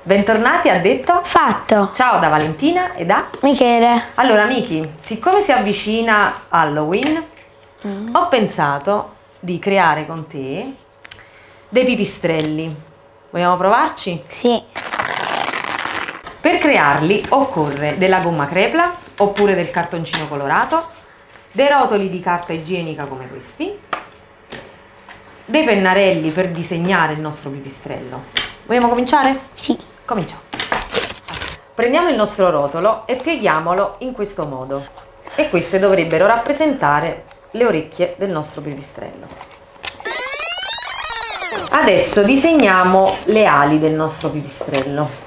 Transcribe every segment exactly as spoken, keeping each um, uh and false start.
Bentornati a Detto Fatto. Ciao da Valentina e da Michele. Allora Miki, siccome si avvicina Halloween, mm. ho pensato di creare con te dei pipistrelli. Vogliamo provarci? Sì. Per crearli occorre della gomma crepla oppure del cartoncino colorato, dei rotoli di carta igienica come questi, dei pennarelli per disegnare il nostro pipistrello. Vogliamo cominciare? Sì. Cominciamo. Prendiamo il nostro rotolo e pieghiamolo in questo modo. E queste dovrebbero rappresentare le orecchie del nostro pipistrello. Adesso disegniamo le ali del nostro pipistrello.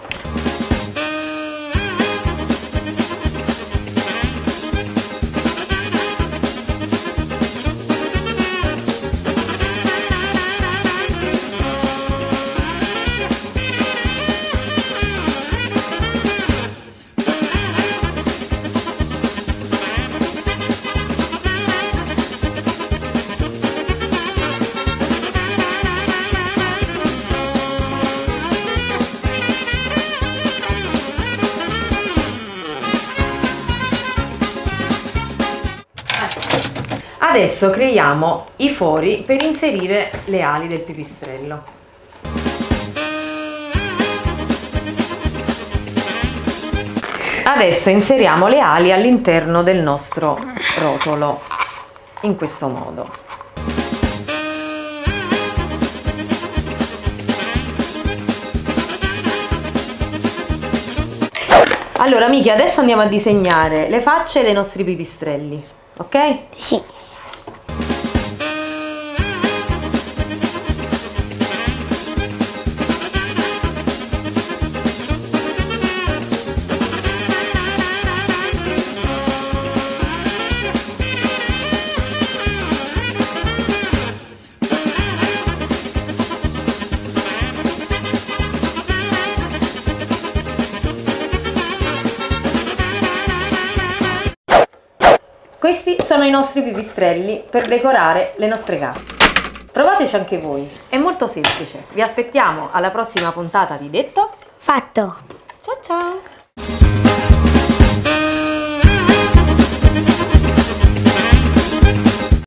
Adesso creiamo i fori per inserire le ali del pipistrello. Adesso inseriamo le ali all'interno del nostro rotolo, in questo modo. Allora, Miki, adesso andiamo a disegnare le facce dei nostri pipistrelli, ok? Sì. Questi sono i nostri pipistrelli per decorare le nostre case. Provateci anche voi, è molto semplice. Vi aspettiamo alla prossima puntata di Detto Fatto. Ciao ciao!